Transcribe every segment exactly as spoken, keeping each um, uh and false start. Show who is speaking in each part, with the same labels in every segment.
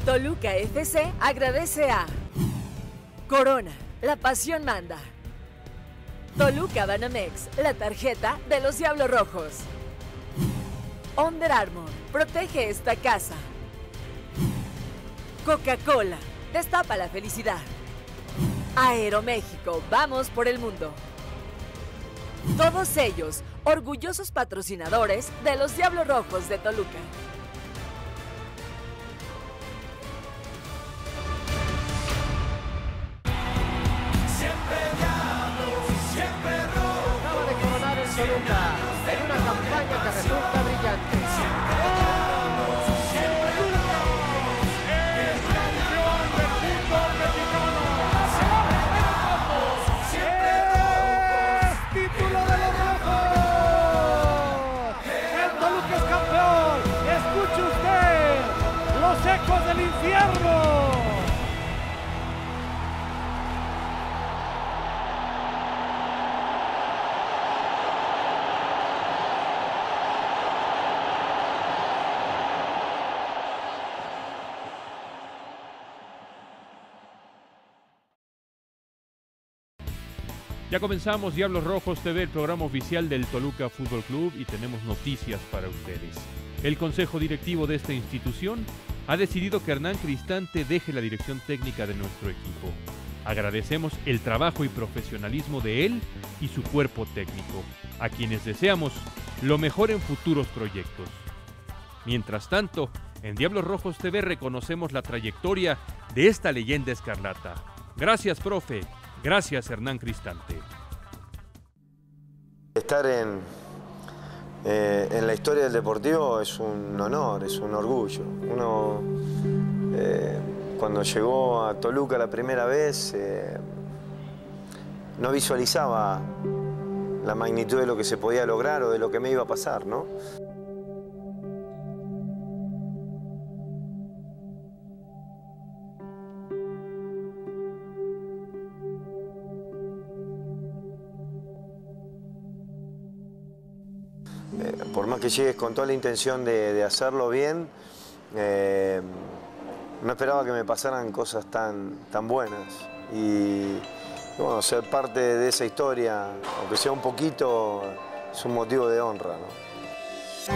Speaker 1: Toluca F C agradece a Corona, la pasión manda. Toluca Banamex, la tarjeta de los Diablos Rojos. Under Armour, protege esta casa. Coca-Cola, destapa la felicidad. Aeroméxico, vamos por el mundo. Todos ellos, orgullosos patrocinadores de los Diablos Rojos de Toluca.
Speaker 2: Siempre Diablos, siempre Rojos. Acaba de coronar el Toluca en una campaña que resulta brillante. ¡Ecos del infierno!
Speaker 3: Ya comenzamos Diablos Rojos T V, el programa oficial del Toluca Fútbol Club, y tenemos noticias para ustedes. El consejo directivo de esta institución ha decidido que Hernán Cristante deje la dirección técnica de nuestro equipo. Agradecemos el trabajo y profesionalismo de él y su cuerpo técnico, a quienes deseamos lo mejor en futuros proyectos. Mientras tanto, en Diablos Rojos T V reconocemos la trayectoria de esta leyenda escarlata. Gracias, profe. Gracias, Hernán Cristante.
Speaker 4: Estar en, eh, en la historia del Deportivo es un honor, es un orgullo. Uno, eh, cuando llegó a Toluca la primera vez, eh, no visualizaba la magnitud de lo que se podía lograr o de lo que me iba a pasar, ¿no? Por más que llegues con toda la intención de, de hacerlo bien, eh, no esperaba que me pasaran cosas tan, tan buenas. Y, y bueno, ser parte de esa historia, aunque sea un poquito, es un motivo de honra, ¿no?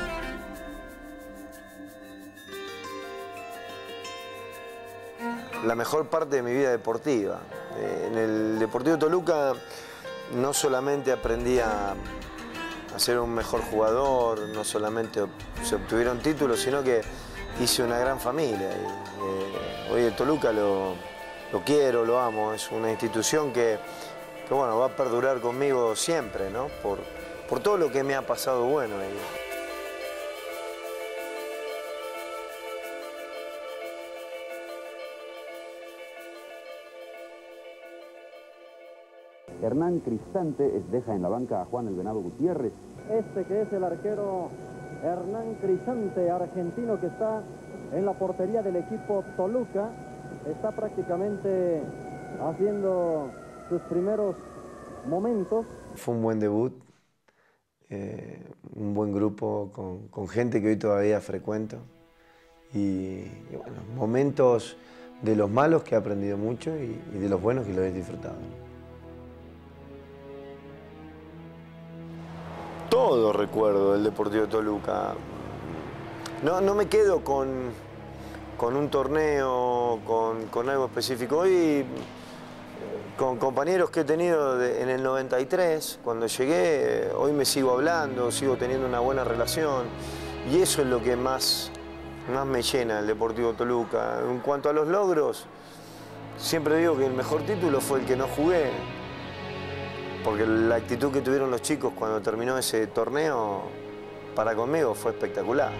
Speaker 4: La mejor parte de mi vida deportiva. Eh, en el Deportivo Toluca no solamente aprendí a a ser un mejor jugador, no solamente se obtuvieron títulos, sino que hice una gran familia. Y, eh, hoy el Toluca lo, lo quiero, lo amo, es una institución que, que bueno, va a perdurar conmigo siempre, ¿no? Por, por todo lo que me ha pasado bueno ahí.
Speaker 5: Hernán Cristante deja en la banca a Juan el Venado Gutiérrez.
Speaker 6: Este que es el arquero Hernán Cristante, argentino, que está en la portería del equipo Toluca, está prácticamente haciendo sus primeros momentos.
Speaker 4: Fue un buen debut, eh, un buen grupo con, con gente que hoy todavía frecuento. Y, y bueno, momentos de los malos que he aprendido mucho y, y de los buenos que lo he disfrutado. Todo recuerdo del Deportivo Toluca. No, no me quedo con, con un torneo, con, con algo específico. Hoy, con compañeros que he tenido de, en el noventa y tres, cuando llegué, hoy me sigo hablando, sigo teniendo una buena relación. Y eso es lo que más, más me llena el Deportivo Toluca. En cuanto a los logros, siempre digo que el mejor título fue el que no jugué. Porque la actitud que tuvieron los chicos cuando terminó ese torneo, para conmigo fue espectacular.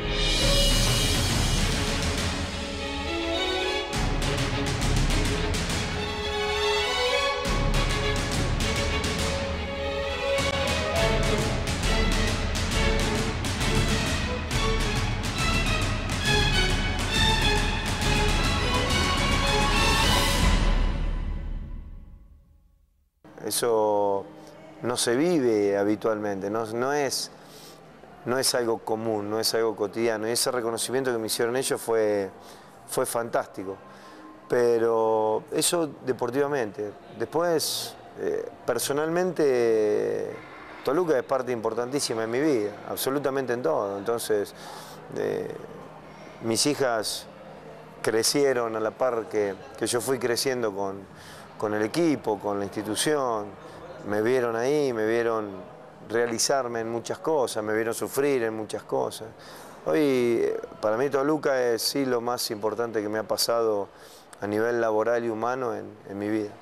Speaker 4: Eso no se vive habitualmente, no, no, es, no es algo común, no es algo cotidiano. Y ese reconocimiento que me hicieron ellos fue, fue fantástico. Pero eso deportivamente. Después, eh, personalmente, Toluca es parte importantísima en mi vida, absolutamente en todo. Entonces, eh, mis hijas crecieron a la par que, que yo fui creciendo con, con el equipo, con la institución. Me vieron ahí, me vieron realizarme en muchas cosas, me vieron sufrir en muchas cosas. Hoy, para mí, Toluca es sí lo más importante que me ha pasado a nivel laboral y humano en, en mi vida.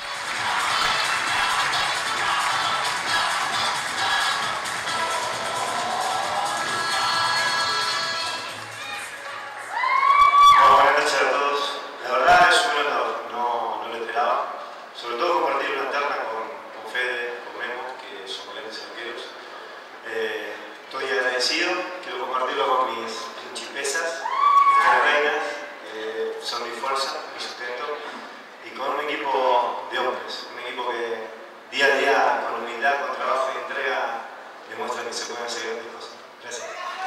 Speaker 4: Buenas noches a todos. La verdad es un honor, no, no lo esperaba. Sobre todo compartir una terna con, con Fede, con Memo, que son grandes arqueros. Eh, estoy agradecido, quiero compartirlo con mis principesas, mis tres reinas, eh, son mi fuerza, mi sustento, y con un equipo de hombres, un equipo que día a día, con humildad, con trabajo y entrega, demuestra que se pueden hacer grandes cosas. Gracias.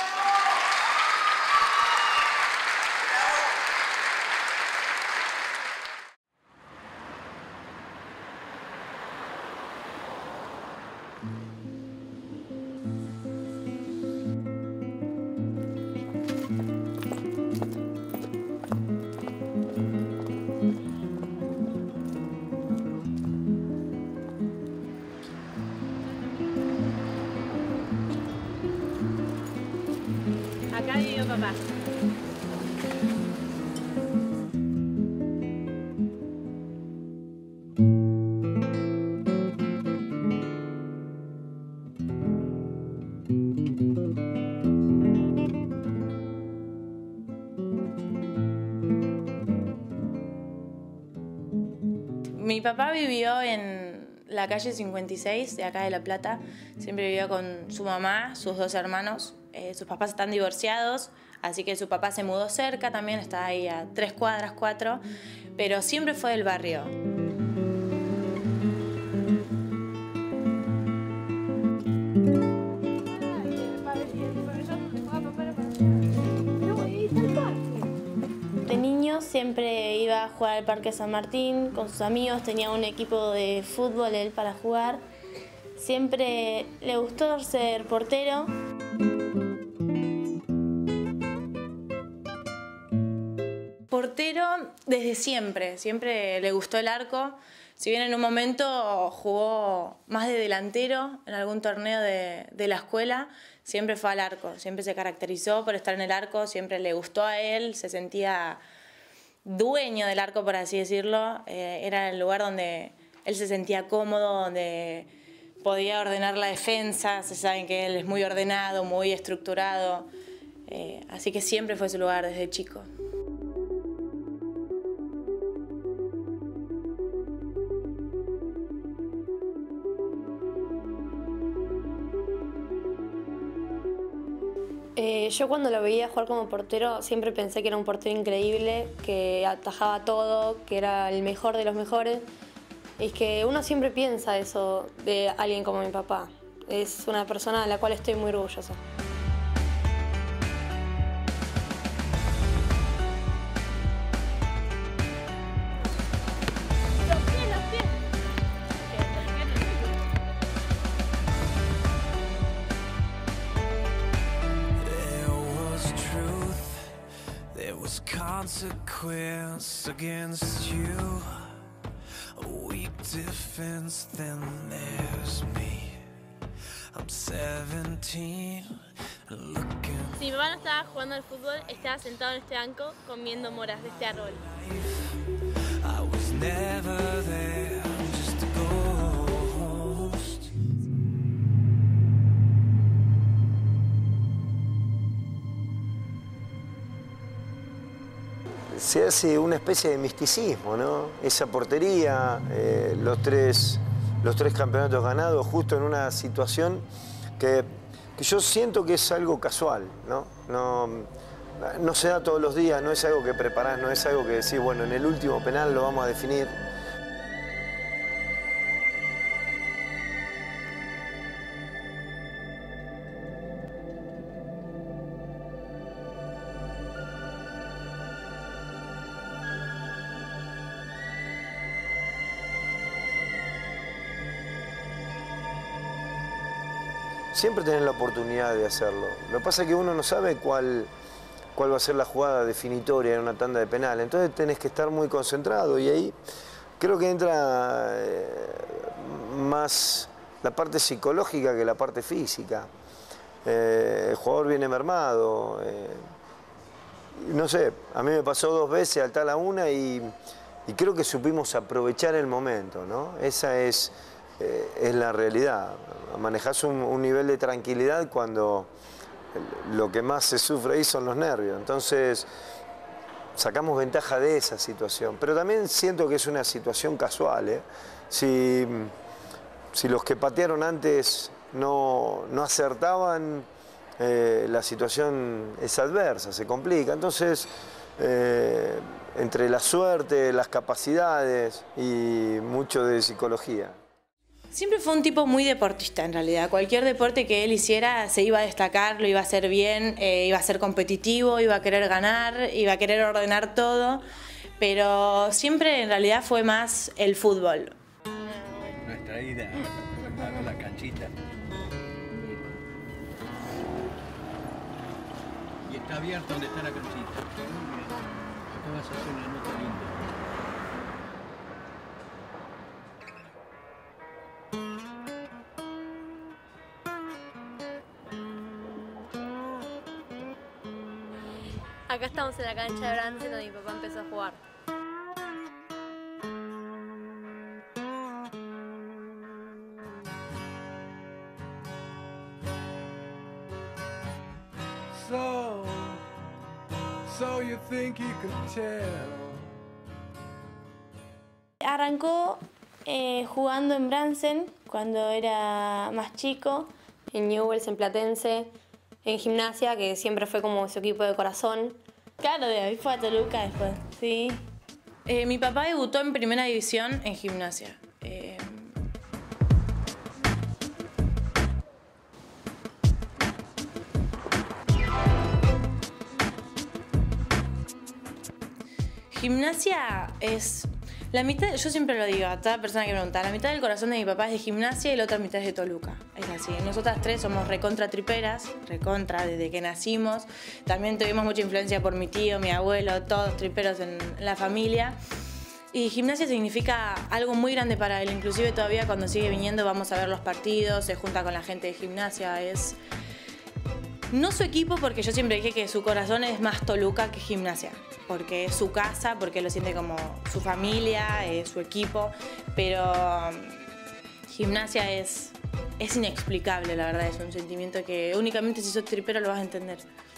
Speaker 7: Acá vivió papá. Mi papá vivió en la calle cincuenta y seis de acá de La Plata. Siempre vivió con su mamá, sus dos hermanos. Eh, sus papás están divorciados, así que su papá se mudó cerca también, está ahí a tres cuadras, cuatro, pero siempre fue del barrio. De niño siempre iba a jugar al Parque San Martín con sus amigos, tenía un equipo de fútbol él para jugar. Siempre le gustó ser portero. Portero desde siempre, siempre le gustó el arco. Si bien en un momento jugó más de delantero en algún torneo de, de la escuela, siempre fue al arco, siempre se caracterizó por estar en el arco, siempre le gustó a él, se sentía dueño del arco, por así decirlo. Eh, era el lugar donde él se sentía cómodo, donde podía ordenar la defensa. Se saben que él es muy ordenado, muy estructurado, eh, así que siempre fue su lugar desde chico.
Speaker 8: Eh, yo cuando lo veía jugar como portero siempre pensé que era un portero increíble, que atajaba todo, que era el mejor de los mejores. Y es que uno siempre piensa eso de alguien como mi papá. Es una persona de la cual estoy muy orgullosa.
Speaker 9: Consequence against you, a weak defense, then there's me. I'm seventeen, looking.
Speaker 7: Si mi papá no estaba jugando al fútbol, estaba sentado en este banco comiendo moras de este árbol.
Speaker 9: I was never there, just a ghost.
Speaker 4: Se hace una especie de misticismo, ¿no? Esa portería, eh, los, tres, los tres campeonatos ganados, justo en una situación que, que yo siento que es algo casual, ¿no? No, no se da todos los días, no es algo que preparás, no es algo que decís, bueno, en el último penal lo vamos a definir. siempre tenés la oportunidad de hacerlo. Lo que pasa es que uno no sabe cuál, cuál va a ser la jugada definitoria en una tanda de penal, entonces tenés que estar muy concentrado y ahí creo que entra eh, más la parte psicológica que la parte física. Eh, el jugador viene mermado. Eh, no sé, a mí me pasó dos veces al tal a una y, y creo que supimos aprovechar el momento, ¿no? Esa es, eh, es la realidad. Manejás un, un nivel de tranquilidad cuando lo que más se sufre ahí son los nervios. Entonces, sacamos ventaja de esa situación. Pero también siento que es una situación casual, ¿eh? Si, si los que patearon antes no, no acertaban, eh, la situación es adversa, se complica. Entonces, eh, entre la suerte, las capacidades y mucho de psicología.
Speaker 7: Siempre fue un tipo muy deportista en realidad. Cualquier deporte que él hiciera se iba a destacar, lo iba a hacer bien, eh, iba a ser competitivo, iba a querer ganar, iba a querer ordenar todo, pero siempre en realidad fue más el fútbol.
Speaker 2: Nuestra ida a la canchita. Y está abierto donde está la canchita. Acá vas a hacer una nota linda.
Speaker 10: Acá estamos en la cancha de Bransen donde mi papá empezó a jugar.
Speaker 9: So, so you think you could tell.
Speaker 8: Arrancó eh, jugando en Bransen cuando era más chico, en Newell's, en Platense, en Gimnasia, que siempre fue como su equipo de corazón.
Speaker 7: Claro, de ahí fue a Toluca después, sí. Eh, mi papá debutó en primera división en Gimnasia. Eh... Gimnasia es... La mitad, yo siempre lo digo a toda persona que pregunta, la mitad del corazón de mi papá es de Gimnasia y la otra mitad es de Toluca. Es así, nosotras tres somos recontra triperas, recontra desde que nacimos. También tuvimos mucha influencia por mi tío, mi abuelo, todos triperos en la familia. Y Gimnasia significa algo muy grande para él, inclusive todavía cuando sigue viniendo vamos a ver los partidos, se junta con la gente de Gimnasia, es... No su equipo, porque yo siempre dije que su corazón es más Toluca que Gimnasia, porque es su casa, porque lo siente como su familia, es su equipo, pero Gimnasia es, es inexplicable, la verdad, es un sentimiento que únicamente si sos tripero lo vas a entender.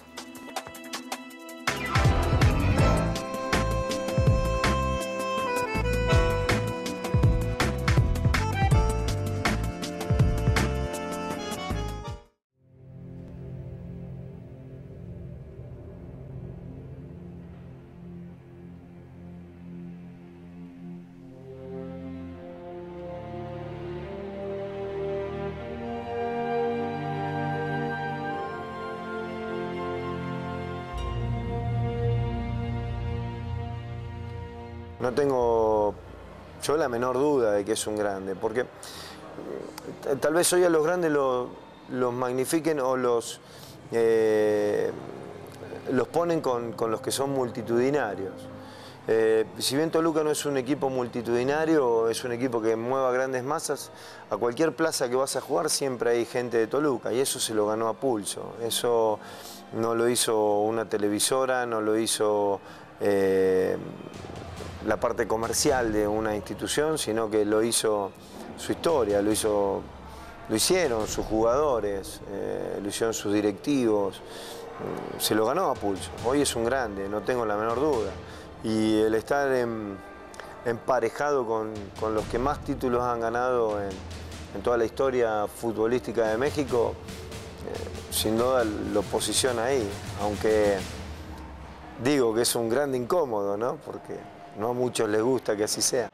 Speaker 4: No tengo yo la menor duda de que es un grande, porque tal vez hoy a los grandes lo, los magnifiquen o los, eh, los ponen con, con los que son multitudinarios. Eh, si bien Toluca no es un equipo multitudinario, es un equipo que mueva grandes masas, a cualquier plaza que vas a jugar siempre hay gente de Toluca y eso se lo ganó a pulso. Eso no lo hizo una televisora, no lo hizo... Eh, la parte comercial de una institución, sino que lo hizo su historia, lo, hizo, lo hicieron sus jugadores, eh, lo hicieron sus directivos, se lo ganó a pulso. Hoy es un grande, no tengo la menor duda. Y el estar en, emparejado con, con los que más títulos han ganado en, en toda la historia futbolística de México, eh, sin duda lo posiciona ahí, aunque digo que es un grande incómodo, ¿no? Porque no a muchos les gusta que así sea.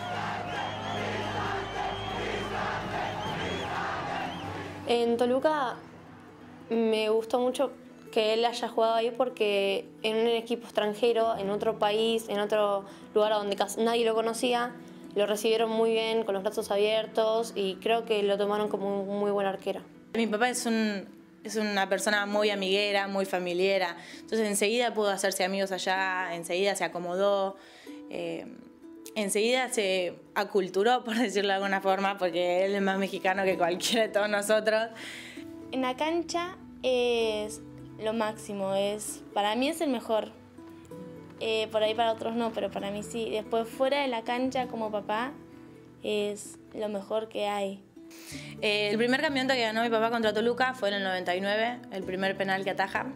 Speaker 8: En Toluca me gustó mucho que él haya jugado ahí porque en un equipo extranjero, en otro país, en otro lugar donde casi nadie lo conocía, lo recibieron muy bien, con los brazos abiertos y creo que lo tomaron como un muy buen arquero.
Speaker 7: Mi papá es, un, es una persona muy amiguera, muy familiera, entonces enseguida pudo hacerse amigos allá, enseguida se acomodó, eh, enseguida se aculturó, por decirlo de alguna forma, porque él es más mexicano que cualquiera de todos nosotros.
Speaker 11: En la cancha es lo máximo, es, para mí es el mejor. Eh, por ahí para otros no, pero para mí sí. Después fuera de la cancha como papá es lo mejor que hay.
Speaker 7: Eh, el primer campeonato que ganó mi papá contra Toluca fue en el noventa y nueve, el primer penal que ataja.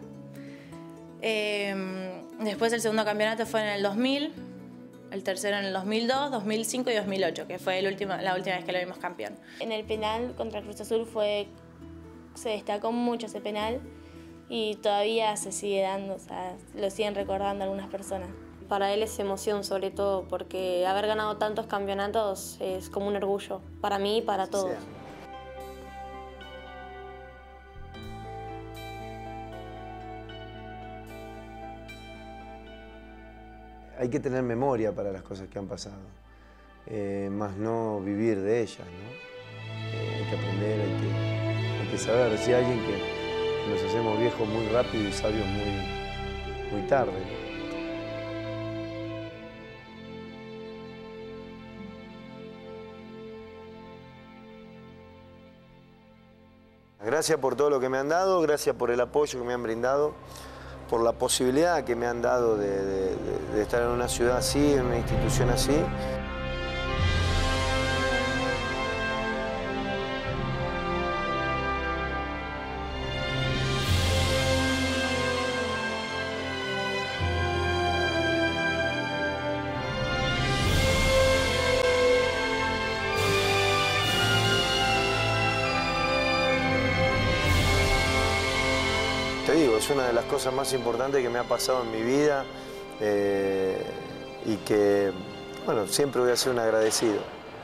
Speaker 7: Eh, después el segundo campeonato fue en el dos mil, el tercero en el dos mil dos, dos mil cinco y dos mil ocho, que fue el último, la última vez que lo vimos campeón.
Speaker 11: En el penal contra Cruz Azul fue, se destacó mucho ese penal y todavía se sigue dando, o sea, lo siguen recordando algunas personas.
Speaker 8: Para él es emoción sobre todo, porque haber ganado tantos campeonatos es como un orgullo, para mí y para todos.
Speaker 4: Sí. Hay que tener memoria para las cosas que han pasado, eh, más no vivir de ellas, ¿no? Eh, hay que aprender, hay que, hay que saber. Si hay alguien que, que nos hacemos viejos muy rápido y sabios muy, muy tarde. Gracias por todo lo que me han dado, gracias por el apoyo que me han brindado, por la posibilidad que me han dado de, de, de estar en una ciudad así, en una institución así. Te digo, es una de las cosas más importantes que me ha pasado en mi vida eh, y que, bueno, siempre voy a ser un agradecido.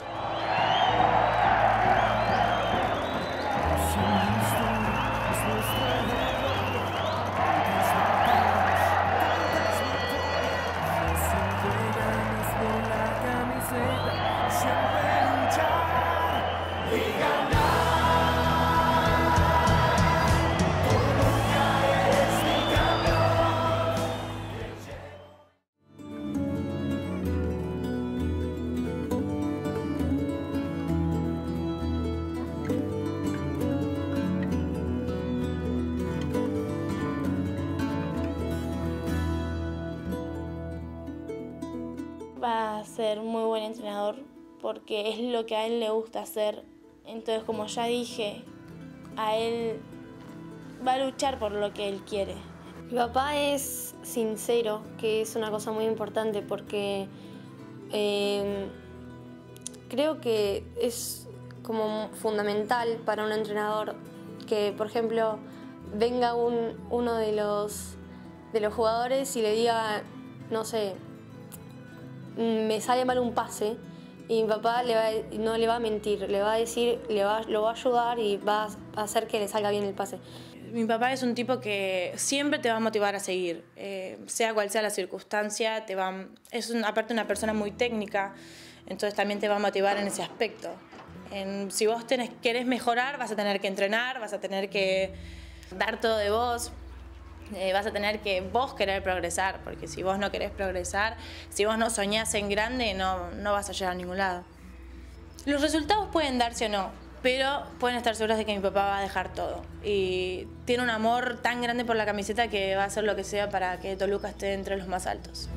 Speaker 11: Va a ser muy buen entrenador porque es lo que a él le gusta hacer. Entonces, como ya dije, a él va a luchar por lo que él quiere.
Speaker 8: Mi papá es sincero, que es una cosa muy importante porque eh, creo que es como fundamental para un entrenador que, por ejemplo, venga un, uno de los, de los jugadores y le diga, no sé, me sale mal un pase, y mi papá le va, no le va a mentir, le va a decir, le va, lo va a ayudar y va a hacer que le salga bien el pase.
Speaker 7: Mi papá es un tipo que siempre te va a motivar a seguir, eh, sea cual sea la circunstancia, te va, es un, aparte una persona muy técnica, entonces también te va a motivar en ese aspecto. En, si vos tenés, querés mejorar, vas a tener que entrenar, vas a tener que dar todo de vos. Eh, vas a tener que vos querer progresar, porque si vos no querés progresar, si vos no soñás en grande, no, no vas a llegar a ningún lado. Los resultados pueden darse o no, pero pueden estar seguros de que mi papá va a dejar todo. Y tiene un amor tan grande por la camiseta que va a hacer lo que sea para que Toluca esté entre los más altos.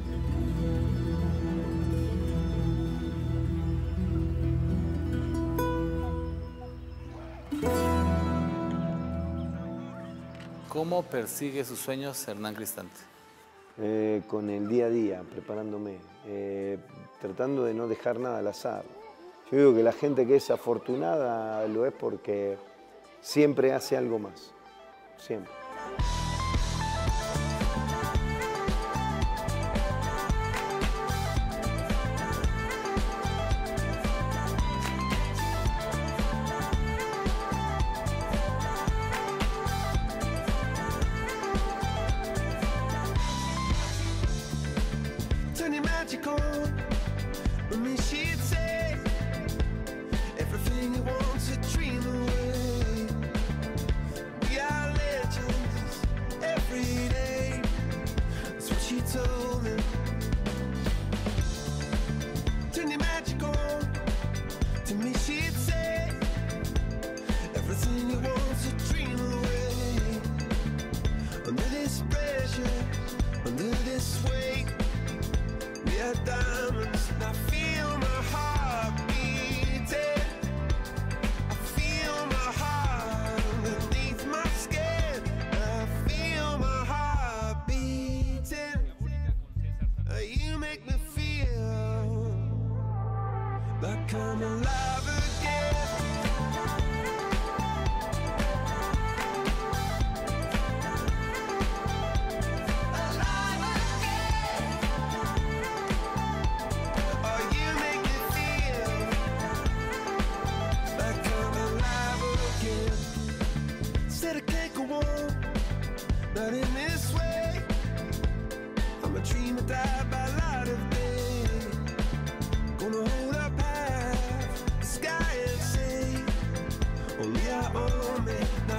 Speaker 12: ¿Cómo persigue sus sueños Hernán Cristante?
Speaker 4: Eh, con el día a día, preparándome, eh, tratando de no dejar nada al azar. Yo digo que la gente que es afortunada lo es porque siempre hace algo más, siempre.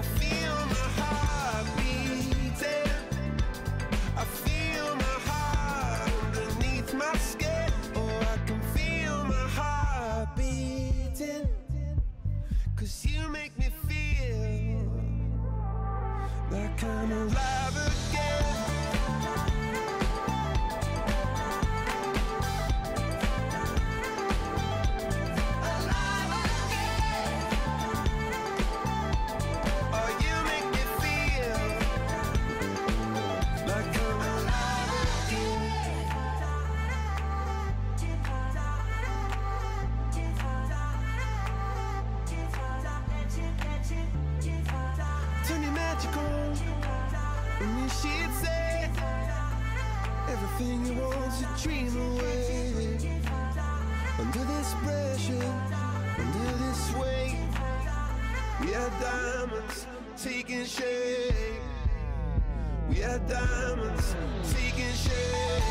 Speaker 9: I feel my heart beating. I feel my heart underneath my skin. Oh, I can feel my heart beating. 'Cause you make me feel like I'm alive again. She'd say everything you want to dream away. Under this pressure, under this weight, we are diamonds taking shape. We are diamonds taking shape.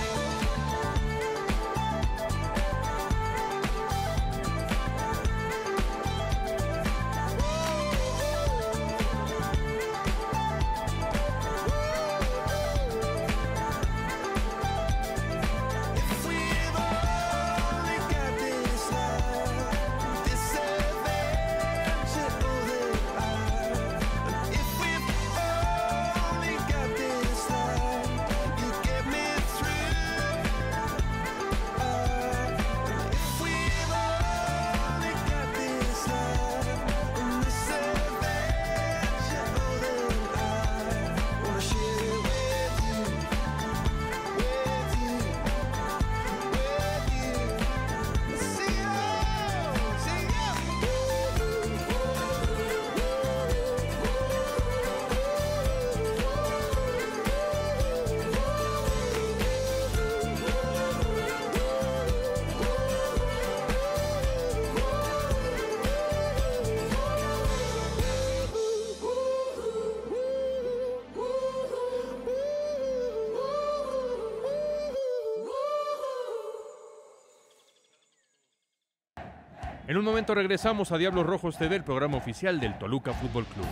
Speaker 3: En un momento regresamos a Diablos Rojos T V, el programa oficial del Toluca Fútbol Club.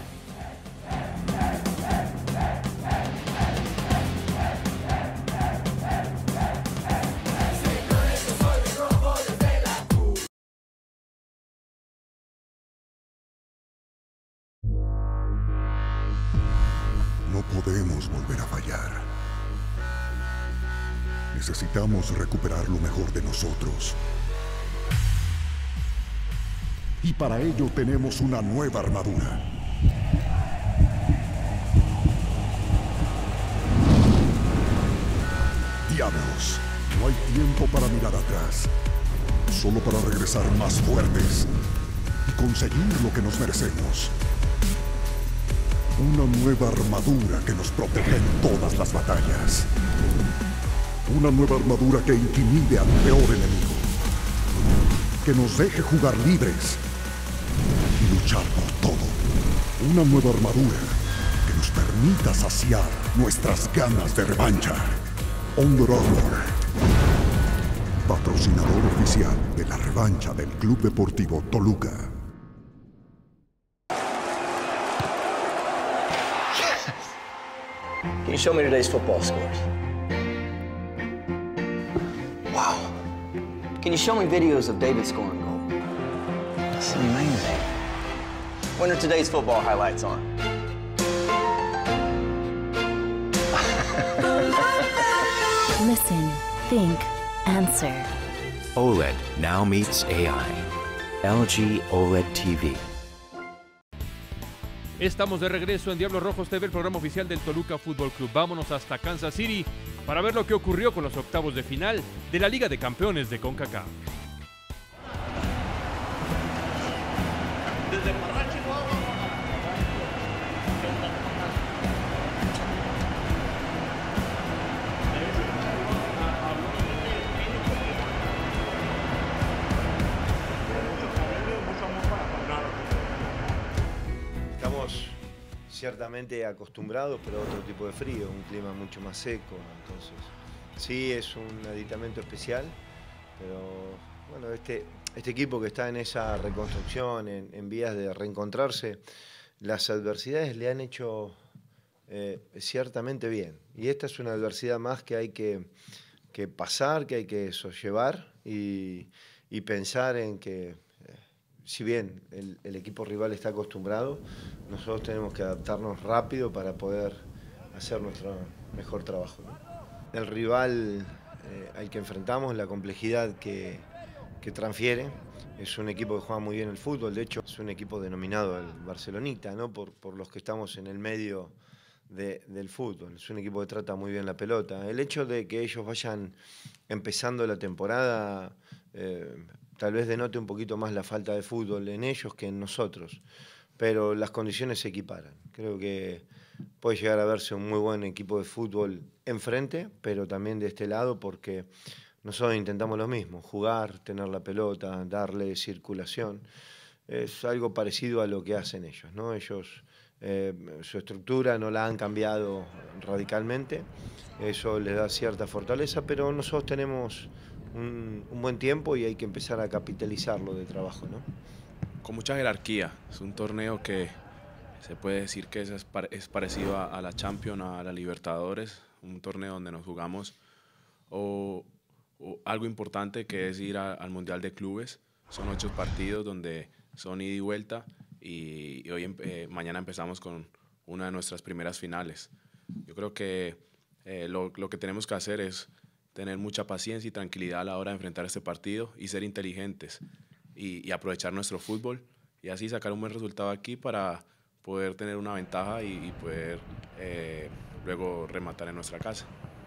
Speaker 13: No podemos volver a fallar. Necesitamos recuperar lo mejor de nosotros. Y para ello tenemos una nueva armadura. Diablos, no hay tiempo para mirar atrás. Solo para regresar más fuertes y conseguir lo que nos merecemos. Una nueva armadura que nos proteja en todas las batallas. Una nueva armadura que intimide al peor enemigo. Que nos deje jugar libres y luchar por todo. Una nueva armadura que nos permita saciar nuestras ganas de revancha. Under Armour, patrocinador oficial de la revancha del Club Deportivo Toluca.
Speaker 14: Can you show me today's football scores? Wow. Can you show me videos of David scoring goal? That's amazing. When are today's football highlights on?
Speaker 15: Listen, think, answer.
Speaker 16: OLED now meets A I. L G O L E D T V.
Speaker 3: Estamos de regreso en Diablos Rojos T V, el programa oficial del Toluca Fútbol Club. Vámonos hasta Kansas City para ver lo que ocurrió con los octavos de final de la Liga de Campeones de CONCACAF.
Speaker 4: Ciertamente acostumbrados, pero a otro tipo de frío, un clima mucho más seco. Entonces, sí, es un aditamento especial, pero bueno, este, este equipo que está en esa reconstrucción, en, en vías de reencontrarse, las adversidades le han hecho eh, ciertamente bien. Y esta es una adversidad más que hay que, que pasar, que hay que sobrellevar y, y pensar en que, eh, si bien el, el equipo rival está acostumbrado, nosotros tenemos que adaptarnos rápido para poder hacer nuestro mejor trabajo, ¿no? El rival eh, al que enfrentamos, la complejidad que, que transfiere, es un equipo que juega muy bien el fútbol, de hecho es un equipo denominado el Barcelonita, ¿no? por, por los que estamos en el medio de, del fútbol, es un equipo que trata muy bien la pelota. El hecho de que ellos vayan empezando la temporada eh, tal vez denote un poquito más la falta de fútbol en ellos que en nosotros, pero las condiciones se equiparan. Creo que puede llegar a verse un muy buen equipo de fútbol enfrente, pero también de este lado, porque nosotros intentamos lo mismo, jugar, tener la pelota, darle circulación. Es algo parecido a lo que hacen ellos, ¿no? Ellos, eh, su estructura no la han cambiado radicalmente, eso les da cierta fortaleza, pero nosotros tenemos un, un buen tiempo y hay que empezar a capitalizarlo de trabajo, ¿no?
Speaker 17: Con mucha jerarquía, es un torneo que se puede decir que es, es parecido a, a la Champions, a la Libertadores, un torneo donde nos jugamos o, o algo importante que es ir a, al Mundial de Clubes. Son ocho partidos donde son ida y vuelta y, y hoy eh, mañana empezamos con una de nuestras primeras finales. Yo creo que eh, lo, lo que tenemos que hacer es tener mucha paciencia y tranquilidad a la hora de enfrentar este partido y ser inteligentes y, y aprovechar nuestro fútbol y así sacar un buen resultado aquí para poder tener una ventaja y, y poder eh, luego rematar en nuestra casa.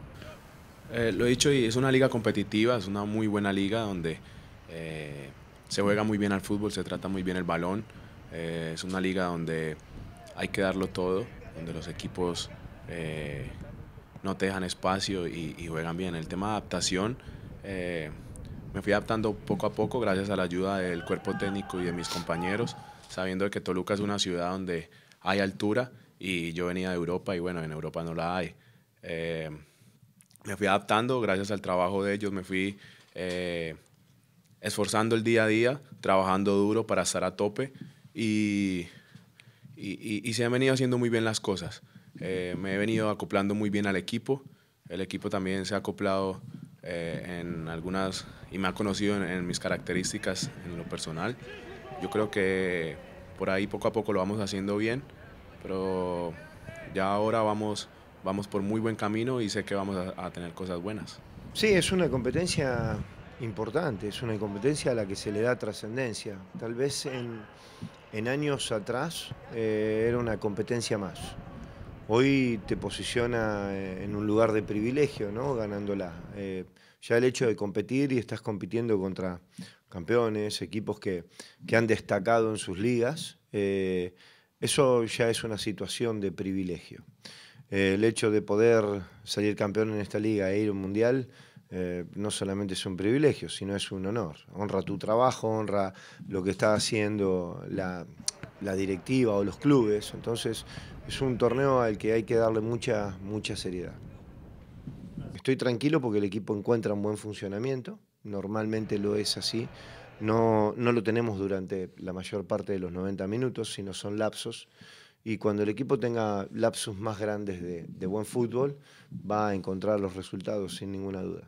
Speaker 17: Eh, lo he dicho, y es una liga competitiva, es una muy buena liga donde eh, se juega muy bien al fútbol, se trata muy bien el balón, eh, es una liga donde hay que darlo todo, donde los equipos eh, no te dejan espacio y, y juegan bien. El tema de adaptación, eh, me fui adaptando poco a poco gracias a la ayuda del cuerpo técnico y de mis compañeros, sabiendo que Toluca es una ciudad donde hay altura y yo venía de Europa y bueno, en Europa no la hay. Eh, me fui adaptando gracias al trabajo de ellos, me fui eh, esforzando el día a día, trabajando duro para estar a tope y, y, y, y se han venido haciendo muy bien las cosas. Eh, me he venido acoplando muy bien al equipo, el equipo también se ha acoplado eh, en algunas y me ha conocido en, en mis características en lo personal. Yo creo que por ahí poco a poco lo vamos haciendo bien, pero ya ahora vamos, vamos por muy buen camino y sé que vamos a, a tener cosas buenas.
Speaker 4: Sí, es una competencia importante, es una competencia a la que se le da trascendencia. Tal vez en, en años atrás eh, era una competencia más. Hoy te posiciona en un lugar de privilegio, ¿no? Ganándola. Eh, ya el hecho de competir y estás compitiendo contra campeones, equipos que, que han destacado en sus ligas, eh, eso ya es una situación de privilegio. Eh, el hecho de poder salir campeón en esta liga e ir a un mundial eh, no solamente es un privilegio, sino es un honor. Honra tu trabajo, honra lo que está haciendo la, la directiva o los clubes. Entonces es un torneo al que hay que darle mucha, mucha seriedad. Estoy tranquilo porque el equipo encuentra un buen funcionamiento. Normalmente lo es así, no, no lo tenemos durante la mayor parte de los noventa minutos, sino son lapsos, y cuando el equipo tenga lapsos más grandes de, de buen fútbol, va a encontrar los resultados sin ninguna duda.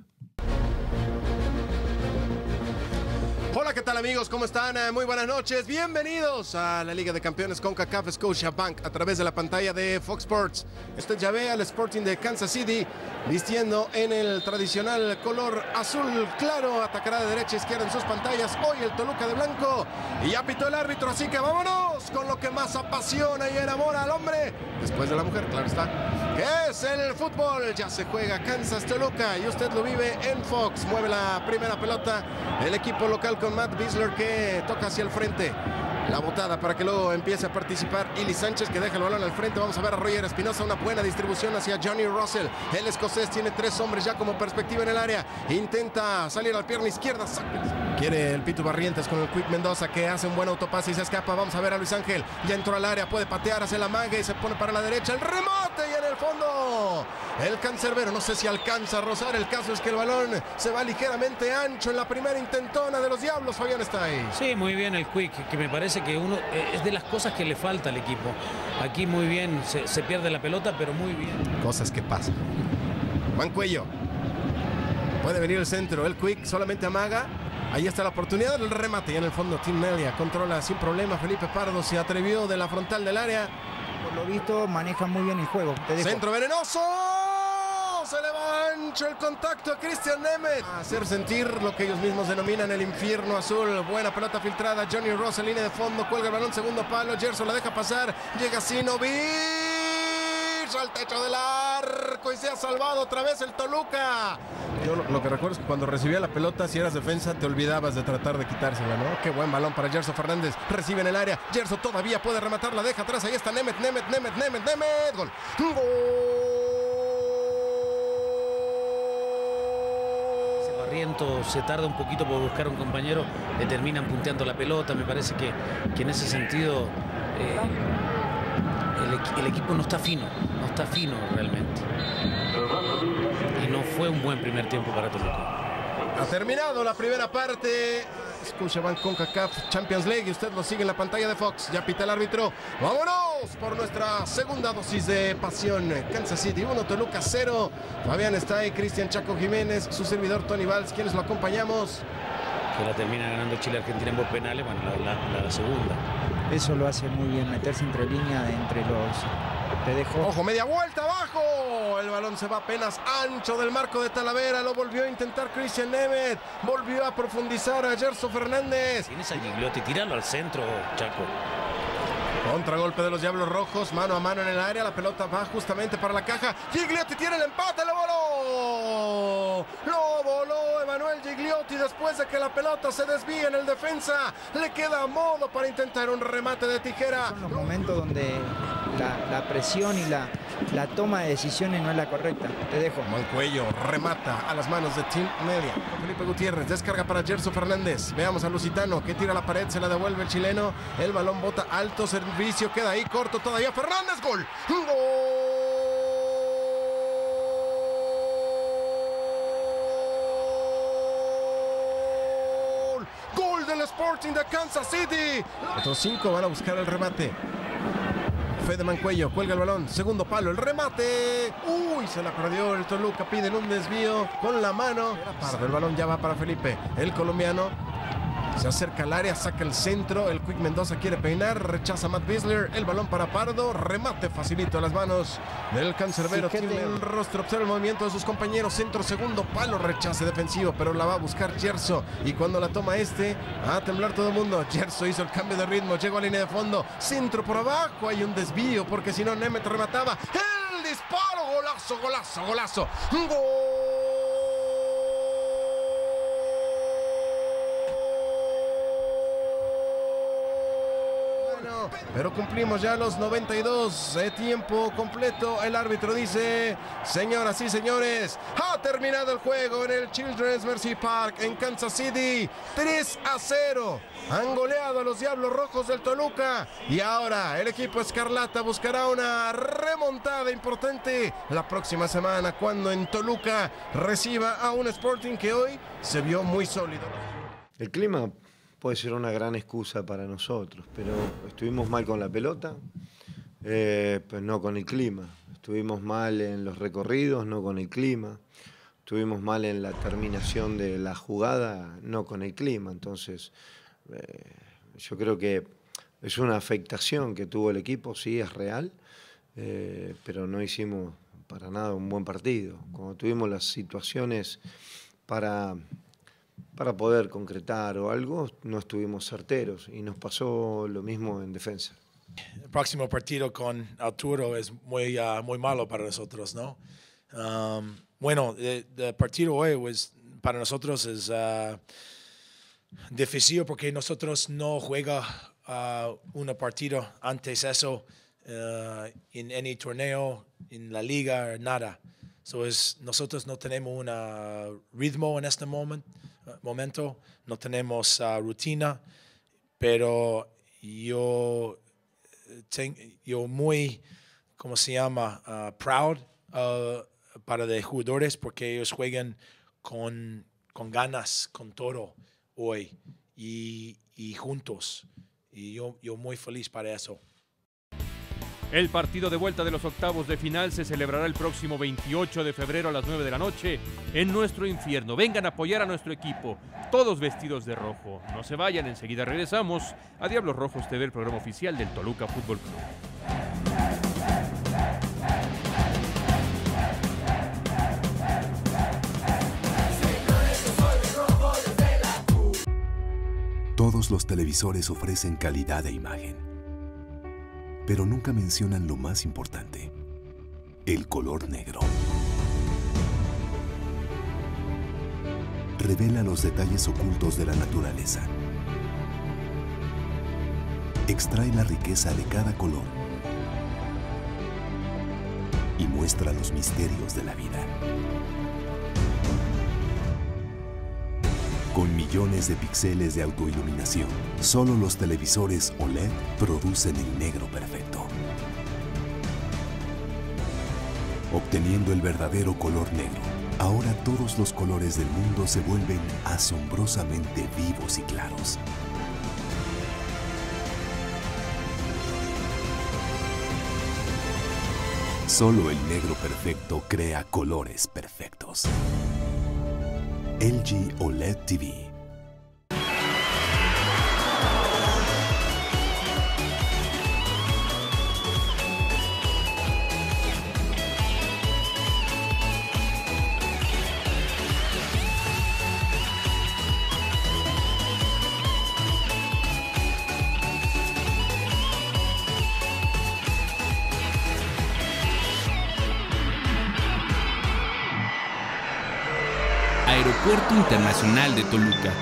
Speaker 2: Hola, ¿qué tal amigos? ¿Cómo están? Muy buenas noches. Bienvenidos a la Liga de Campeones CONCACAF Scotiabank a través de la pantalla de Fox Sports. Usted ya ve al Sporting de Kansas City vistiendo en el tradicional color azul claro. Atacará de derecha a izquierda en sus pantallas. Hoy el Toluca de blanco. Y ya pitó el árbitro, así que vámonos con lo que más apasiona y enamora al hombre. Después de la mujer, claro está. Que es el fútbol. Ya se juega Kansas Toluca y usted lo vive en Fox. Mueve la primera pelota el equipo local con Matt Bisler que toca hacia el frente. La botada para que luego empiece a participar Ili Sánchez, que deja el balón al frente. Vamos a ver a Roger Espinosa, una buena distribución hacia Johnny Russell. El escocés tiene tres hombres ya como perspectiva en el área. Intenta salir a la pierna izquierda. Quiere el Pitu Barrientos con el Quick Mendoza, que hace un buen autopase y se escapa. Vamos a ver a Luis Ángel. Ya entró al área, puede patear, hace la manga y se pone para la derecha. El remate y en el fondo el cancerbero. No sé si alcanza a rozar. El caso es que el balón se va ligeramente ancho en la primera intentona de los Diablos. Fabián está ahí.
Speaker 18: Sí, muy bien el Quick, que me parece parece que uno es de las cosas que le falta al equipo. Aquí muy bien, se, se pierde la pelota, pero muy bien.
Speaker 2: Cosas que pasan. Mancuello. Puede venir el centro, el Quick solamente amaga. Ahí está la oportunidad del remate. Y en el fondo Tim Melia controla sin problema. Felipe Pardo se atrevió de la frontal del área.
Speaker 19: Por lo visto maneja muy bien el juego. Te dejo.
Speaker 2: Centro venenoso. Se le va ancho el contacto a Christian Nemeth. A hacer sentir lo que ellos mismos denominan el infierno azul. Buena pelota filtrada. Johnny Ross en línea de fondo. Cuelga el balón, segundo palo. Gerson la deja pasar. Llega Sinovic al techo del arco y se ha salvado otra vez el Toluca. Yo lo, lo que recuerdo es que cuando recibía la pelota, si eras defensa, te olvidabas de tratar de quitársela, ¿no? Qué buen balón para Gerson Fernández. Recibe en el área. Gerson todavía puede rematar, la deja atrás. Ahí está Nemeth, Nemeth, Nemeth, Nemeth, Nemeth. Gol. Gol.
Speaker 18: Barrientos se tarda un poquito por buscar a un compañero, le terminan punteando la pelota. Me parece que, que en ese sentido eh, el, el equipo no está fino, no está fino realmente. Y no fue un buen primer tiempo para Toluca.
Speaker 2: Ha terminado la primera parte. Scotiabank CONCACAF Champions League y usted lo sigue en la pantalla de Fox. Ya pita el árbitro. ¡Vámonos! Por nuestra segunda dosis de pasión. Kansas City uno, Toluca cero. Fabián está ahí, Cristian Chaco Jiménez, su servidor Tony Valls, quienes lo acompañamos.
Speaker 18: Que la termina ganando Chile-Argentina en dos penales, bueno, la, la, la segunda.
Speaker 19: Eso lo hace muy bien, meterse entre línea, entre los... Te dejo.
Speaker 2: Ojo, media vuelta abajo. El balón se va apenas ancho del marco de Talavera. Lo volvió a intentar Christian Nemeth. Volvió a profundizar a Gerson Fernández.
Speaker 18: Tienes a Gigliotti, tíralo al centro, Chaco.
Speaker 2: Contragolpe de los Diablos Rojos, mano a mano en el área. La pelota va justamente para la caja. Gigliotti tiene el empate, lo voló. Lo voló Emanuel Gigliotti después de que la pelota se desvía en el defensa. Le queda a modo para intentar un remate de tijera.
Speaker 19: Son los momentos donde la, la presión y la, la toma de decisiones no es la correcta. Te dejo.
Speaker 2: Mancuello remata a las manos de Tim Melia. Felipe Gutiérrez descarga para Gerson Fernández. Veamos a Lusitano que tira la pared, se la devuelve el chileno. El balón bota alto, servicio, queda ahí corto todavía. Fernández, gol. ¡Gol! Gol del Sporting de Kansas City. Otros cinco van a buscar el remate. Fede Mancuello cuelga el balón, segundo palo, el remate. Uy, se la perdió el Toluca, piden un desvío con la mano. El balón ya va para Felipe, el colombiano. Se acerca al área, saca el centro. El Quick Mendoza quiere peinar, rechaza Matt Bisler. El balón para Pardo, remate facilito a las manos del cancerbero. Sí, tiene el rostro, observa el movimiento de sus compañeros. Centro, segundo palo, rechace defensivo, pero la va a buscar Gerso. Y cuando la toma este, a temblar todo el mundo. Gerso hizo el cambio de ritmo, llegó a línea de fondo. Centro por abajo, hay un desvío porque si no Nemeth remataba. El disparo, golazo, golazo, golazo. ¡Gol! Pero cumplimos ya los noventa y dos de tiempo completo. El árbitro dice, señoras y señores, ha terminado el juego en el Children's Mercy Park en Kansas City. tres a cero. Han goleado a los Diablos Rojos del Toluca. Y ahora el equipo Escarlata buscará una remontada importante la próxima semana cuando en Toluca reciba a un Sporting que hoy se vio muy sólido.
Speaker 4: El clima puede ser una gran excusa para nosotros, pero estuvimos mal con la pelota, eh, pero no con el clima. Estuvimos mal en los recorridos, no con el clima. Estuvimos mal en la terminación de la jugada, no con el clima. Entonces, eh, yo creo que es una afectación que tuvo el equipo, sí, es real, eh, pero no hicimos para nada un buen partido. Cuando tuvimos las situaciones para... para poder concretar o algo, no estuvimos certeros y nos pasó lo mismo en defensa.
Speaker 20: El próximo partido con Arturo es muy, uh, muy malo para nosotros, ¿no? Um, bueno, el, el partido hoy pues, para nosotros es uh, difícil porque nosotros no juega uh, un partido antes eso uh, en any torneo, en la liga, nada. So es, nosotros no tenemos un ritmo en este momento. momento, no tenemos uh, rutina, pero yo, ten, yo muy, ¿cómo se llama? Uh, proud uh, para los jugadores porque ellos juegan con, con ganas, con todo hoy y, y juntos. y yo, yo muy feliz para eso.
Speaker 3: El partido de vuelta de los octavos de final se celebrará el próximo veintiocho de febrero a las nueve de la noche en nuestro infierno. Vengan a apoyar a nuestro equipo, todos vestidos de rojo. No se vayan, enseguida regresamos a Diablos Rojos T V, el programa oficial del Toluca Fútbol Club.
Speaker 21: Todos los televisores ofrecen calidad de imagen, pero nunca mencionan lo más importante, el color negro. Revela los detalles ocultos de la naturaleza. Extrae la riqueza de cada color y muestra los misterios de la vida. Con millones de píxeles de autoiluminación, solo los televisores O L E D producen el negro perfecto. Obteniendo el verdadero color negro, ahora todos los colores del mundo se vuelven asombrosamente vivos y claros. Solo el negro perfecto crea colores perfectos. L G O L E D T V.
Speaker 22: Aeropuerto Internacional de Toluca.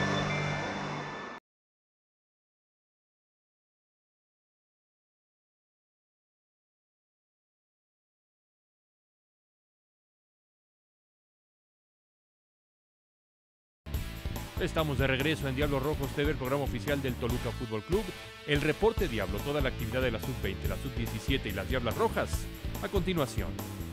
Speaker 3: Estamos de regreso en Diablos Rojos T V, el programa oficial del Toluca Fútbol Club. El reporte Diablo, toda la actividad de la sub veinte, la sub diecisiete y las Diablas Rojas. A continuación.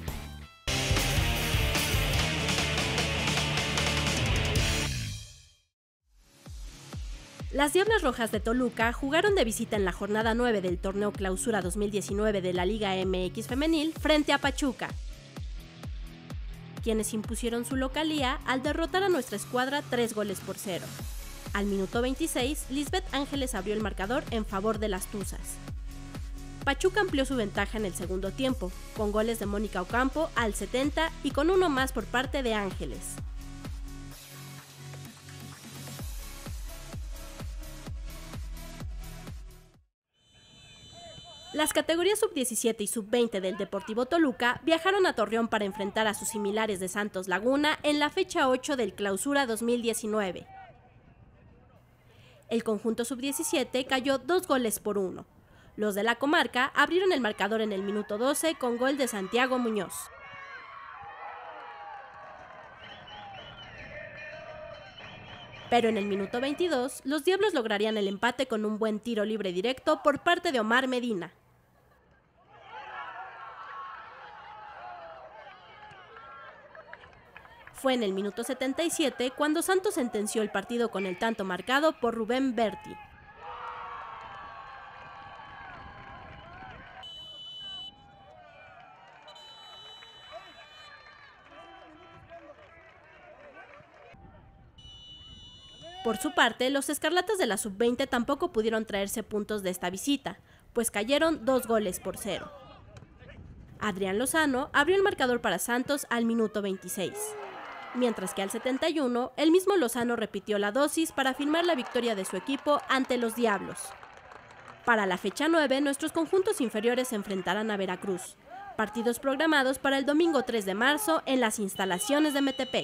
Speaker 23: Las Diablas Rojas de Toluca jugaron de visita en la jornada nueve del torneo Clausura dos mil diecinueve de la Liga M X Femenil frente a Pachuca, quienes impusieron su localía al derrotar a nuestra escuadra tres goles por cero. Al minuto veintiséis, Lisbeth Ángeles abrió el marcador en favor de las Tuzas. Pachuca amplió su ventaja en el segundo tiempo, con goles de Mónica Ocampo al setenta y con uno más por parte de Ángeles. Las categorías sub diecisiete y sub veinte del Deportivo Toluca viajaron a Torreón para enfrentar a sus similares de Santos Laguna en la fecha ocho del Clausura dos mil diecinueve. El conjunto sub diecisiete cayó dos goles por uno. Los de la comarca abrieron el marcador en el minuto doce con gol de Santiago Muñoz. Pero en el minuto veintidós, los Diablos lograrían el empate con un buen tiro libre directo por parte de Omar Medina. Fue en el minuto setenta y siete cuando Santos sentenció el partido con el tanto marcado por Rubén Berti. Por su parte, los Escarlatas de la sub veinte tampoco pudieron traerse puntos de esta visita, pues cayeron dos goles por cero. Adrián Lozano abrió el marcador para Santos al minuto veintiséis, mientras que al setenta y uno, el mismo Lozano repitió la dosis para firmar la victoria de su equipo ante los Diablos. Para la fecha nueve, nuestros conjuntos inferiores se enfrentarán a Veracruz, partidos programados para el domingo tres de marzo en las instalaciones de Metepec.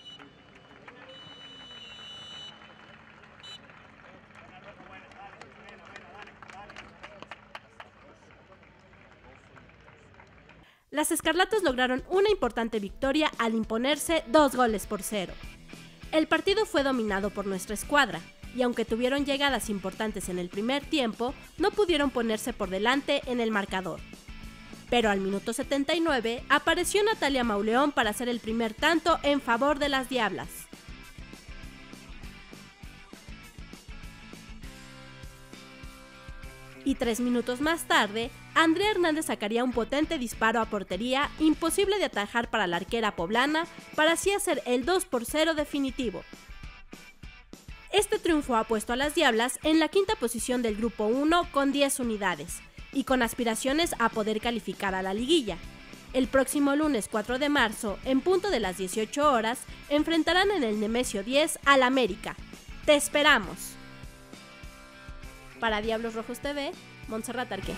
Speaker 23: Las Escarlatas lograron una importante victoria al imponerse dos goles por cero. El partido fue dominado por nuestra escuadra, y aunque tuvieron llegadas importantes en el primer tiempo, no pudieron ponerse por delante en el marcador. Pero al minuto setenta y nueve apareció Natalia Mauleón para hacer el primer tanto en favor de las Diablas. Y tres minutos más tarde, Andrea Hernández sacaría un potente disparo a portería, imposible de atajar para la arquera poblana, para así hacer el dos por cero definitivo. Este triunfo ha puesto a las Diablas en la quinta posición del Grupo uno con diez unidades, y con aspiraciones a poder calificar a la liguilla. El próximo lunes cuatro de marzo, en punto de las dieciocho horas, enfrentarán en el Nemesio diez al América. ¡Te esperamos! Para Diablos Rojos T V, Montserrat Arqué.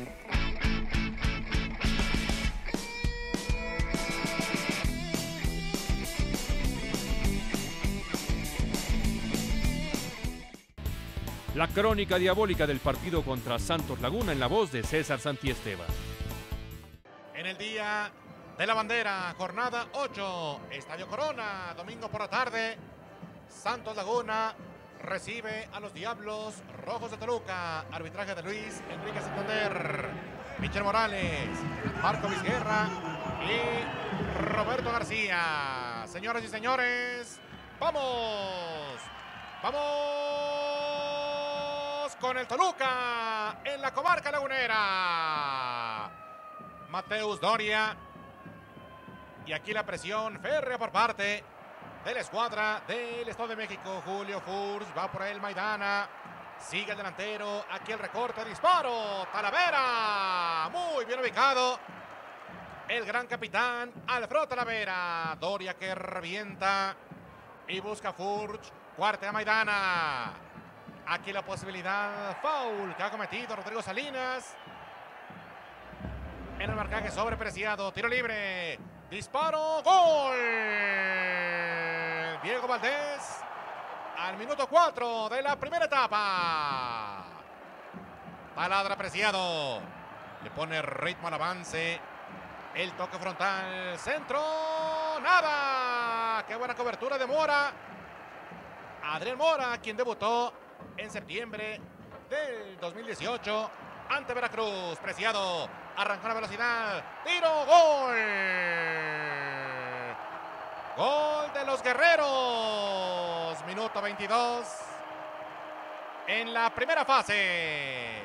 Speaker 3: La crónica diabólica del partido contra Santos Laguna en la voz de César Santiesteban.
Speaker 1: En el día de la bandera, jornada ocho, Estadio Corona, domingo por la tarde, Santos Laguna recibe a los Diablos Rojos de Toluca. Arbitraje de Luis Enrique Santander, Michel Morales, Marco Vizguerra y Roberto García. Señoras y señores, ¡vamos! ¡Vamos con el Toluca en la comarca lagunera! Mateus Doria. Y aquí la presión férrea por parte de la escuadra del Estado de México. Julio Furs va por el Maidana. Sigue el delantero. Aquí el recorte, disparo. Talavera. Muy bien ubicado. El gran capitán Alfredo Talavera. Doria que revienta. Y busca Furs. Cuarta a Maidana. Aquí la posibilidad. Foul que ha cometido Rodrigo Salinas. En el marcaje sobrepreciado. Tiro libre. Disparo. Gol. Diego Valdés. Al minuto cuatro de la primera etapa. Taladra apreciado. Le pone ritmo al avance. El toque frontal. Centro. Nada. Qué buena cobertura de Mora. Adrián Mora, quien debutó en septiembre del dos mil dieciocho ante Veracruz. Preciado. Arrancó la velocidad. Tiro. Gol. Gol de los guerreros. Minuto veintidós. En la primera fase.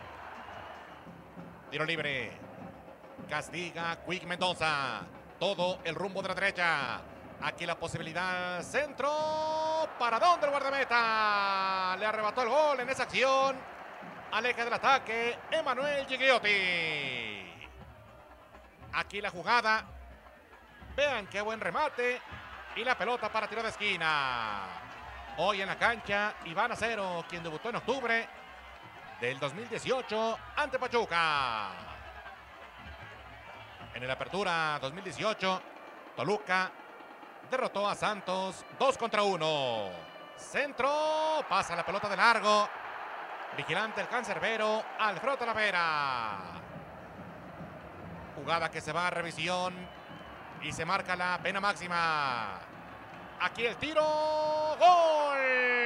Speaker 1: Tiro libre. Castiga Quick Mendoza. Todo el rumbo de la derecha. Aquí la posibilidad. Centro. ¿Para dónde el guardameta? Le arrebató el gol en esa acción. Aleja del ataque Emanuel Gigliotti. Aquí la jugada. Vean qué buen remate. Y la pelota para tiro de esquina. Hoy en la cancha Iván Acero, quien debutó en octubre del dos mil dieciocho ante Pachuca. En el Apertura dos mil dieciocho, Toluca derrotó a Santos dos contra uno. Centro. Pasa la pelota de largo. Vigilante el cancerbero Alfredo Talavera. Jugada que se va a revisión y se marca la pena máxima. Aquí el tiro. Gol.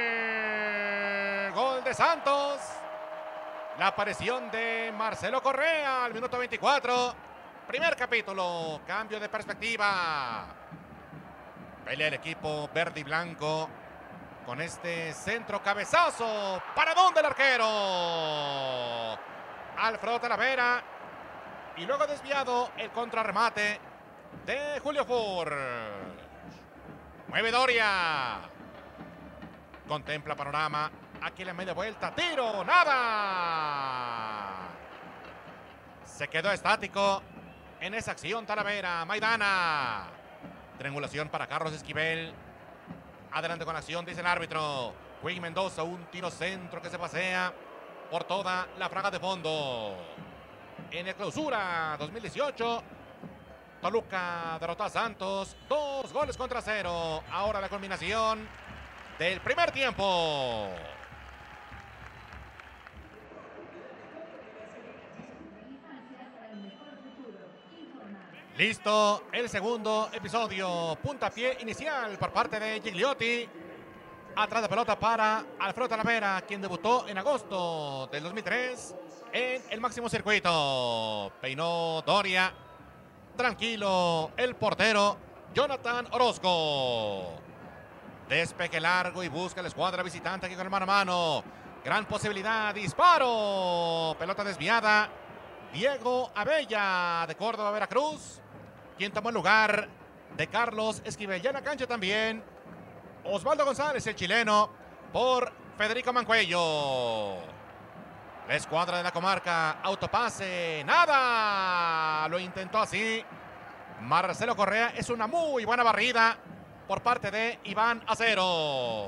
Speaker 1: Gol de Santos. La aparición de Marcelo Correa al minuto veinticuatro. Primer capítulo. Cambio de perspectiva. Pelea el equipo verde y blanco. Con este centro cabezazo. ¿Para dónde el arquero? Alfredo Talavera. Y luego desviado el contrarremate de Julio Furs. Mueve Doria. Contempla panorama. Aquí la media vuelta. Tiro. Nada. Se quedó estático en esa acción Talavera. Maidana. Triangulación para Carlos Esquivel. Adelante con acción, dice el árbitro. Quick Mendoza, un tiro centro que se pasea por toda la franja de fondo. En el clausura dos mil dieciocho, Toluca derrotó a Santos. Dos goles contra cero. Ahora la culminación del primer tiempo. Listo el segundo episodio. Puntapié inicial por parte de Gigliotti. Atrás de pelota para Alfredo Talavera, quien debutó en agosto del dos mil tres en el máximo circuito. Peinó Doria. Tranquilo el portero Jonathan Orozco. Despeje largo y busca la escuadra visitante aquí con el mano a mano. Gran posibilidad, disparo. Pelota desviada. Diego Abella de Córdoba, Veracruz. Quien tomó el lugar de Carlos Esquivel. Ya en la cancha también Osvaldo González, el chileno, por Federico Mancuello. La escuadra de la comarca, autopase, nada. Lo intentó así Marcelo Correa. Es una muy buena barrida por parte de Iván Acero.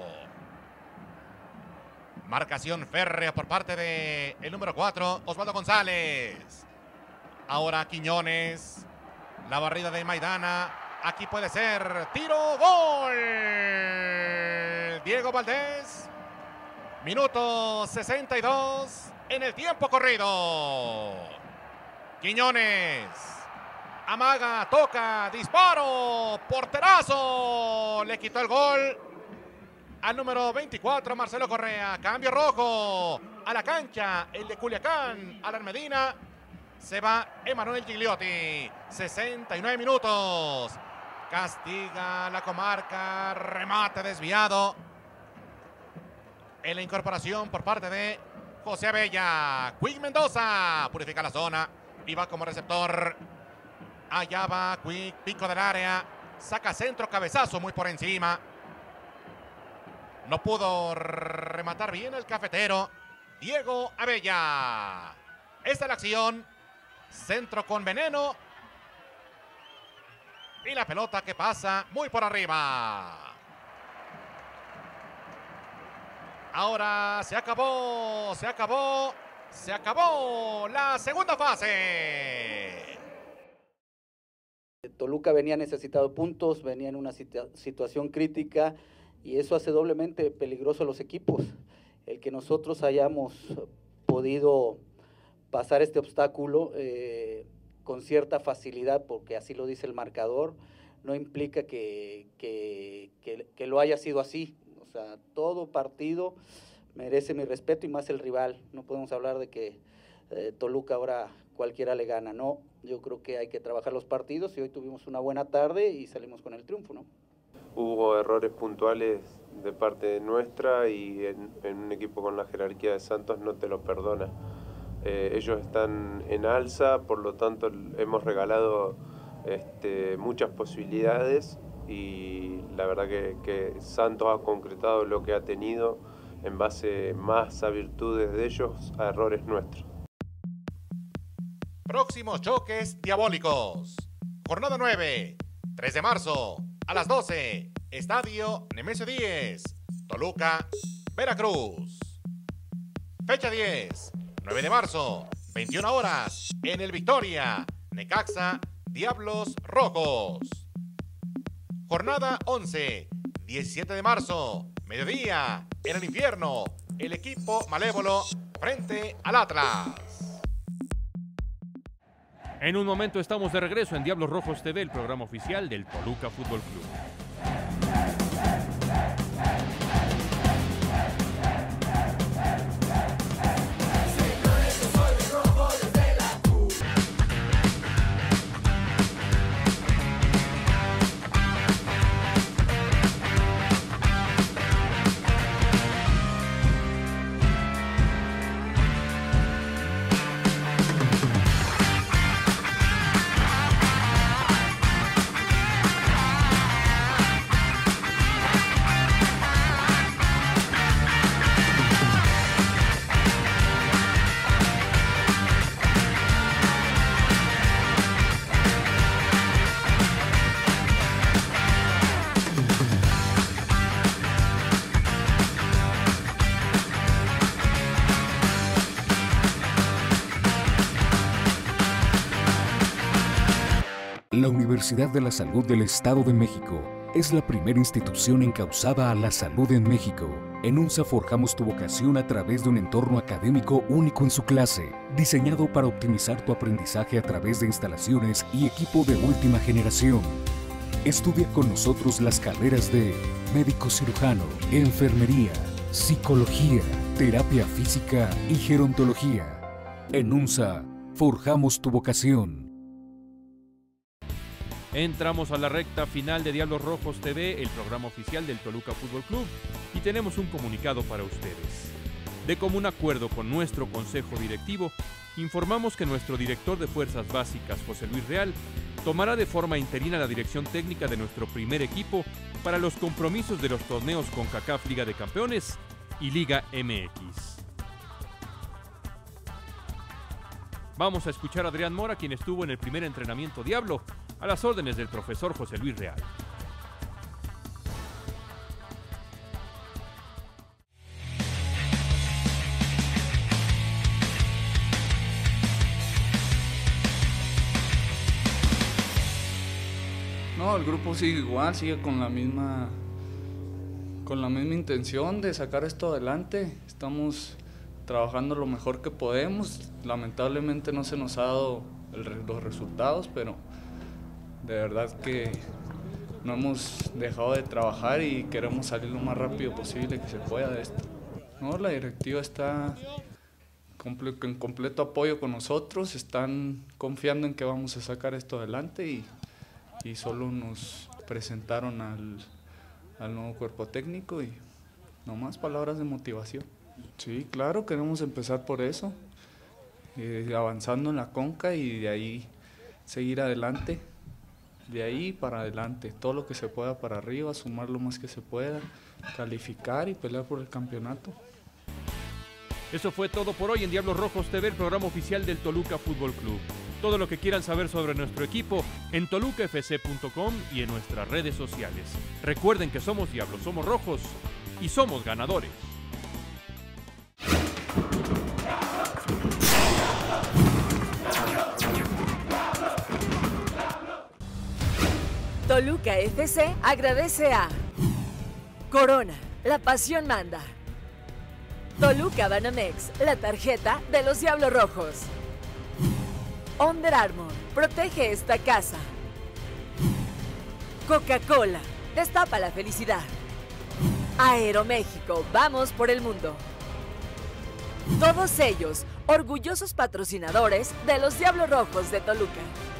Speaker 1: Marcación férrea por parte de el número cuatro, Osvaldo González. Ahora Quiñones. La barrida de Maidana. Aquí puede ser tiro, gol. Diego Valdés. Minuto sesenta y dos en el tiempo corrido. Quiñones. Amaga, toca, disparo, porterazo. Le quitó el gol al número veinticuatro, Marcelo Correa. Cambio rojo a la cancha, el de Culiacán, Alan Medina. Se va Emanuel Gigliotti. sesenta y nueve minutos. Castiga la comarca. Remate desviado. En la incorporación por parte de José Abella. Quick Mendoza purifica la zona y va como receptor. Allá va Quick, pico del área. Saca centro, cabezazo muy por encima. No pudo rematar bien el cafetero Diego Abella. Esta es la acción. Centro con veneno. Y la pelota que pasa muy por arriba. Ahora se acabó, se acabó, se acabó la segunda fase.
Speaker 5: Toluca venía necesitado de puntos, venía en una situa- situación crítica y eso hace doblemente peligroso a los equipos. El que nosotros hayamos podido pasar este obstáculo eh, con cierta facilidad, porque así lo dice el marcador, no implica que, que, que, que lo haya sido así. O sea, todo partido merece mi respeto y más el rival. No podemos hablar de que eh, Toluca ahora cualquiera le gana, no. Yo creo que hay que trabajar los partidos y hoy tuvimos una buena tarde y salimos con el triunfo, ¿no?
Speaker 6: Hubo errores puntuales de parte nuestra y en, en un equipo con la jerarquía de Santos no te lo perdona. Eh, ellos están en alza, por lo tanto hemos regalado este, muchas posibilidades y la verdad que, que Santos ha concretado lo que ha tenido en base más a virtudes de ellos, a errores nuestros.
Speaker 1: Próximos choques diabólicos. Jornada nueve, tres de marzo, a las doce, Estadio Nemesio diez, Toluca, Veracruz. Fecha diez, nueve de marzo, veintiuna horas, en el Victoria, Necaxa, Diablos Rojos. Jornada once, diecisiete de marzo, mediodía, en el infierno, el equipo malévolo frente al Atlas.
Speaker 3: En un momento estamos de regreso en Diablos Rojos T V, el programa oficial del Toluca Fútbol Club.
Speaker 10: La Universidad de la Salud del Estado de México es la primera institución encauzada a la salud en México. En UNSA forjamos tu vocación a través de un entorno académico único en su clase, diseñado para optimizar tu aprendizaje a través de instalaciones y equipo de última generación. Estudia con nosotros las carreras de médico cirujano, enfermería, psicología, terapia física y gerontología. En UNSA, forjamos tu vocación.
Speaker 3: Entramos a la recta final de Diablos Rojos T V, el programa oficial del Toluca Fútbol Club, y tenemos un comunicado para ustedes. De común acuerdo con nuestro consejo directivo, informamos que nuestro director de Fuerzas Básicas, José Luis Real, tomará de forma interina la dirección técnica de nuestro primer equipo para los compromisos de los torneos CONCACAF Liga de Campeones y Liga M X. Vamos a escuchar a Adrián Mora, quien estuvo en el primer entrenamiento Diablo, a las órdenes del profesor José Luis Real.
Speaker 7: No, el grupo sigue igual, sigue con la misma con la misma intención de sacar esto adelante. Estamos trabajando lo mejor que podemos. Lamentablemente no se nos ha dado el, los resultados, pero de verdad que no hemos dejado de trabajar y queremos salir lo más rápido posible que se pueda de esto. No, la directiva está comple en completo apoyo con nosotros, están confiando en que vamos a sacar esto adelante y, y solo nos presentaron al, al nuevo cuerpo técnico y nomás palabras de motivación. Sí, claro, queremos empezar por eso, eh, avanzando en la Conca y de ahí seguir adelante, de ahí para adelante, todo lo que se pueda para arriba, sumar lo más que se pueda, calificar y pelear por el campeonato.
Speaker 3: Eso fue todo por hoy en Diablos Rojos T V, el programa oficial del Toluca Fútbol Club. Todo lo que quieran saber sobre nuestro equipo en toluca f c punto com y en nuestras redes sociales. Recuerden que somos Diablos, somos rojos y somos ganadores.
Speaker 8: Toluca F C agradece a Corona, la pasión manda. Toluca Banamex, la tarjeta de los Diablos Rojos. Under Armour, protege esta casa. Coca-Cola, destapa la felicidad. Aeroméxico, vamos por el mundo. Todos ellos, orgullosos patrocinadores de los Diablos Rojos de Toluca.